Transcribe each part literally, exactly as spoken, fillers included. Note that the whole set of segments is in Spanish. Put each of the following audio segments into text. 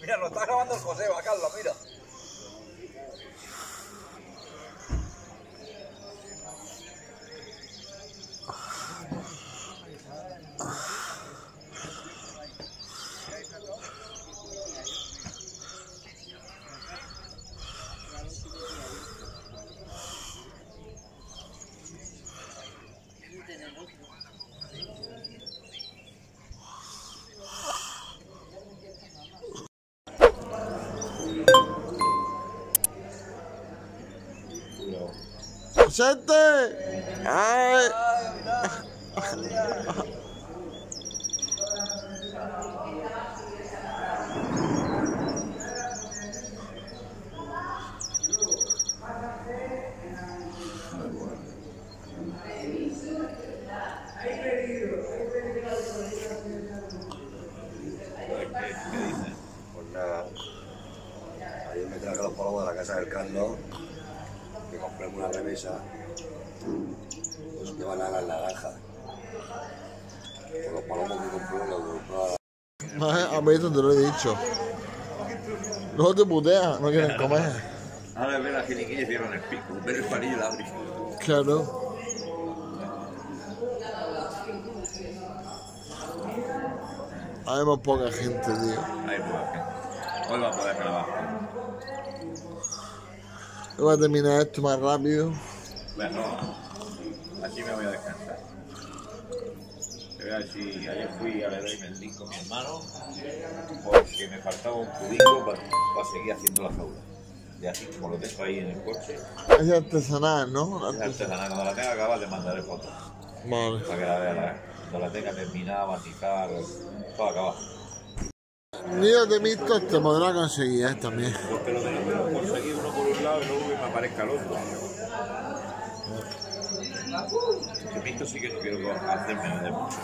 Mira, lo está grabando el José, va, Carlos, mira. ¡Sente! ¡Ay! Pues nada, ayer me traje los polvos de la casa del Carlos, que compré una remesa, pues que van a las naranjas. Con los palomos que compré, los compré. A mí eso te lo he dicho. Luego te putean, no quieren comer. Ahora ve la jiniquilla y cierran el pico, ver el panillo y la abres. Claro. Hay más poca gente, tío. Hay poca gente. Hoy va a poder grabar. Voy a terminar esto más rápido. Bueno, así me voy a descansar. Te voy a decir, ayer fui a Leroy Merlin con mi hermano porque me faltaba un cubico para, para seguir haciendo la jaula. Y así como lo tengo ahí en el coche. Es artesanal, ¿no? Es artesanal, cuando la tenga acabada le mandaré fotos. Vale. Para que la vea, la, cuando la tenga terminada, barnicar, todo acabado. Nidos de mixtos te podrá conseguir ¿eh? También. Porque lo tengo que conseguir uno por un lado y luego que me aparezca el otro. El mixto sí que no quiero hacerme de mucho.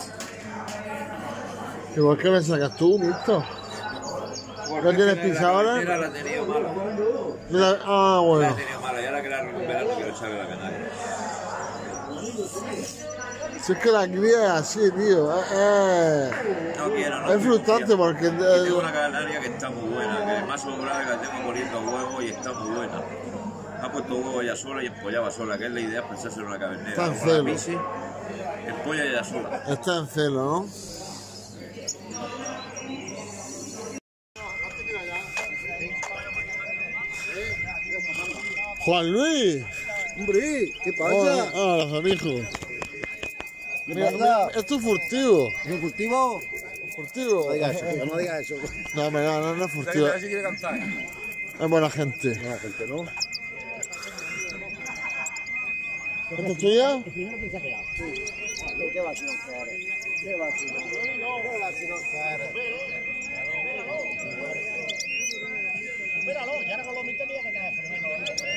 ¿Y por qué me sacas tú, mixto? ¿No tienes pizza ahora? La la tenía mala. La- ah, bueno. La tenía mala y ahora que la recuperar no quiero echarle la canaria. Si es que la cría es así, tío. Eh, eh. No quiero, no Es frustrante porque... Y tengo eh, una canaria que está muy buena, que más sobrada que la tengo poniendo huevos y está muy buena. Ha puesto huevos ella sola y empollaba sola, que es la idea, es pensárselo en una cavernera. Está en Con la celo. pise, empolla ella sola. Está en celo, ¿no? Juan Luis. Hombre, ¿qué Hola, pasa? hola, hijo. ¿Qué Mira, pasa? mira, esto es furtivo. ¿Es un cultivo? ¿Furtivo? No digas eso, no digas eso. No, me no, no es furtivo. si quiere cantar. Es buena gente. Buena gente, ¿no? ¿Esto es tuya? ¿Qué va si no quieres? ¿Qué va si no quieres? ¿Qué va si no quieres? Espéralo, y ahora con los mitos que cae fenómeno.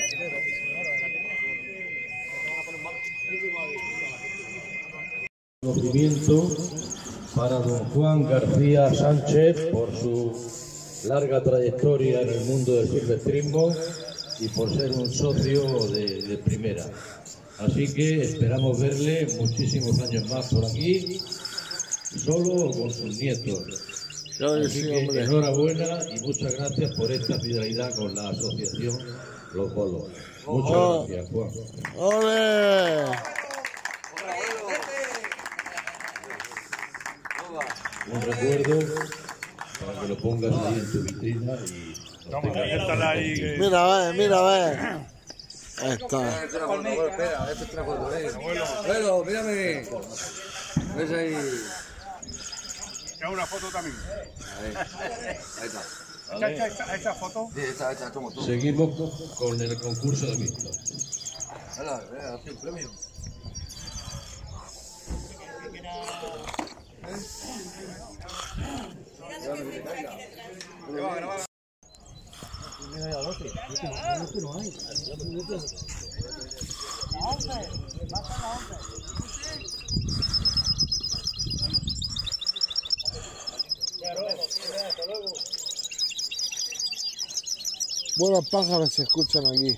Reconocimiento para don Juan García Sánchez por su larga trayectoria en el mundo del silvestrismo y por ser un socio de, de primera. Así que esperamos verle muchísimos años más por aquí, solo o con sus nietos. Claro que Así sí, que hombre. enhorabuena y muchas gracias por esta fidelidad con la asociación Los Bolos. Muchas Oh. gracias, Juan. ¡Ole! Un recuerdo para que lo pongas ahí en tu vitrina y lo tengas. Mira, a ver, mira, a ver. Ahí está. Espera, este es una foto, eh. Abuelo, mírame. ¿Ves ahí? Es una foto también. Ahí, ahí está. ¿Esta, esta, esta foto? Sí, esta, esta, somos tú. Seguimos con el concurso de mixto. Hala, eh, hazte un premio. Buenos pájaros se escuchan aquí.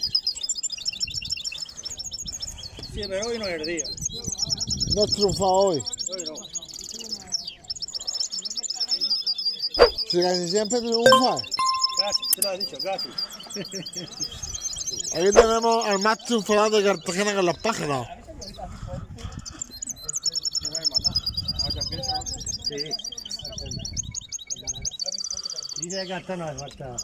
Sí, pero hoy no es el día. No has triunfado hoy. Hoy no. Si casi siempre triunfas. Casi, te lo has dicho, casi. Aquí tenemos al más triunfador de Cartagena con los pájaros. Sí. Dice que hasta no hace falta.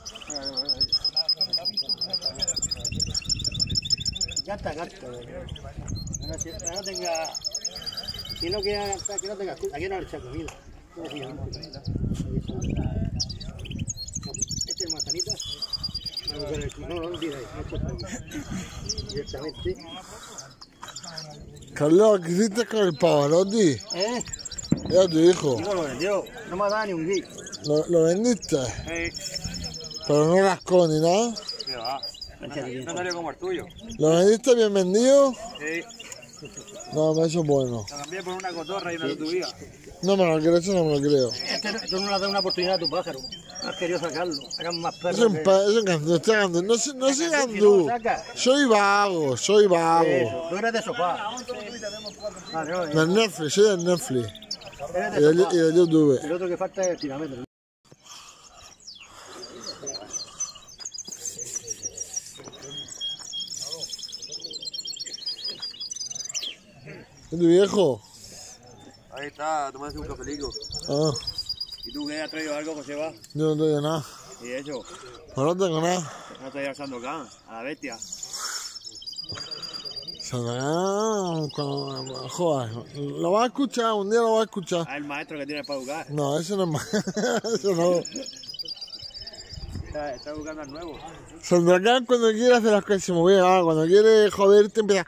Gasta, gasta. No, si no tenga. Si no quiera gastar, que no tenga. Aquí no le echa comida. Este es manzanita. No, no, no tira ahí. Directamente. Carlos, ¿qué hiciste con el Pavarotti? ¿Eh? Era tu hijo. Digo, lo vendió. No me ha dado ni un gui. ¿Lo, lo vendiste? Eh. Pero no rascó ni nada. ¿Qué va? No salió como el tuyo. ¿Lo vendiste bien vendido? Sí. No, eso es bueno. Lo cambié por una cotorra y una tubía. No me lo creo, eso no me lo creo. Este, tú no le has dado una oportunidad a tu pájaro. No has querido sacarlo. Sacan más perros. Eso es que- un pa- eso es gandú, estoy gandú. No, sé- no soy Si no gandú. lo sacas. Soy vago, soy vago. Eso. Tú eres de sofá. Vale, no, Del Netflix, soy del Netflix. eres Y de del, sofá. y del YouTube. El otro que falta es el tirámetro. ¿Es tu viejo? Ahí está, tomándose un cafelico. Ah, ¿Y tú qué has traído algo, Joseba? yo no tengo nada. ¿Y eso? Pues no tengo nada. ¿No has traído al Sandokan? A la bestia. Sandokan, cuando- joder, lo vas a escuchar, un día lo vas a escuchar. Ah, el maestro que tienes para educar. No, eso no es más. Eso no. Está, está educando al nuevo. Sandokan cuando quiere hacer las cosas muy bien. Ah, cuando quiere joderte empieza.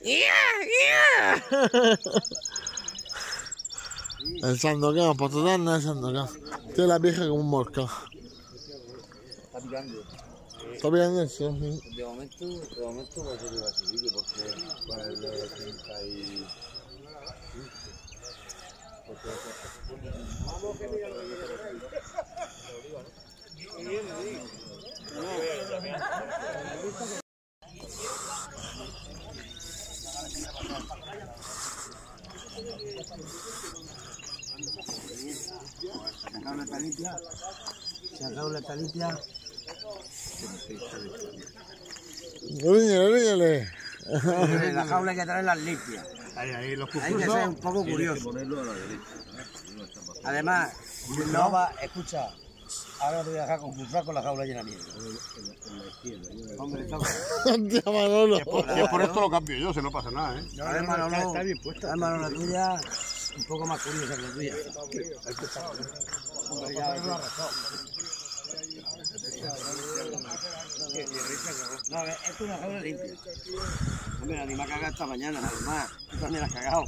El Sandokan, por total no es Sandokan. Tiene la vieja como un morca. Está picando. ¿Está bien eso? Sí. De momento, de momento va a ser el basilisco porque con el de treinta y... La jaula está limpia. La jaula está limpia. Oríñale, oríñale. La jaula hay que traerla limpia. Ahí, ahí, los Hay que ser un poco curioso. Además, no va, escucha, ahora te voy a dejar confusar con la jaula llena de mierda. Hombre, está Hostia, Manolo. Yo por esto lo cambio yo, si no pasa nada, ¿eh? Además, no, no, está bien puesta. además, la tuya, un poco más curiosa que la tuya. Hombre, ya, no, esto es una jaula limpia. Hombre, la anima caga esta mañana, nada más. Tú también has cagado.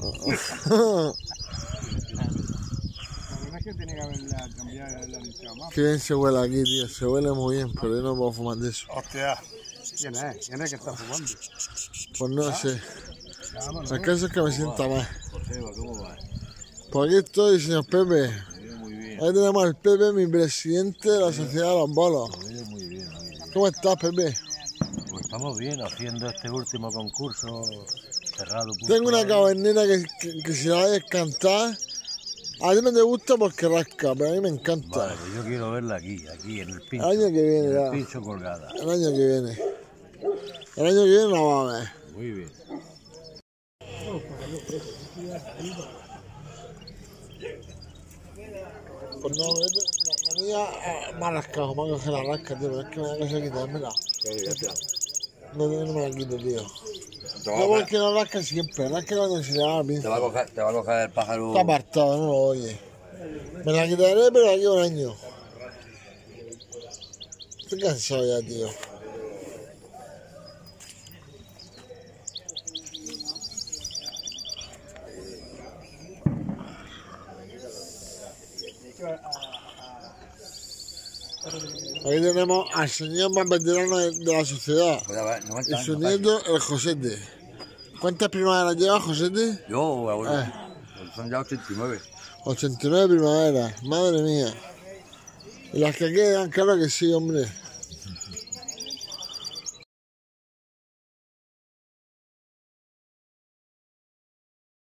Es que tiene que haberla cambiado la limpiado más. Qué bien se huele aquí, tío. Se huele muy bien, pero yo no puedo fumar de eso. Hostia. ¿Quién es? ¿Quién es que está fumando? Pues no sé. Vámonos. El caso es que me sienta mal. Joseba, ¿cómo va? Por aquí estoy, señor Pepe. Muy bien, Ahí tenemos al Pepe, mi presidente de la Sociedad de los Bolos. muy bien, muy bien. ¿Cómo estás, Pepe? Pues estamos bien haciendo este último concurso cerrado. Tengo una cabernera que, que, que si la vais a cantar, a ti no te gusta porque rasca, pero a mí me encanta. Vale, pues yo quiero verla aquí, aquí en el pincho. El año que viene, en ya. el pincho colgada. El año que viene. El año que viene la va a ver. Muy bien. Pues no, la, la mía eh, me ha rascado, me ha cogido la rasca, tío, pero es que me da cosa quitármela. No, no me la quito, tío. No, porque no rasca siempre, rasca cuando se le da la pinza. Te va a coger, te va a coger el pájaro. Está apartado, no lo oye. Me la quitaré, pero de aquí a un año. Estoy cansado ya, tío. Aquí tenemos al señor más veterano de, de la sociedad y su nieto, el Josete. ¿Cuántas primaveras lleva Josete? Yo, abuelo. Eh. Son ya ochenta y nueve. ochenta y nueve primaveras, madre mía. Y las que quedan, claro que sí, hombre.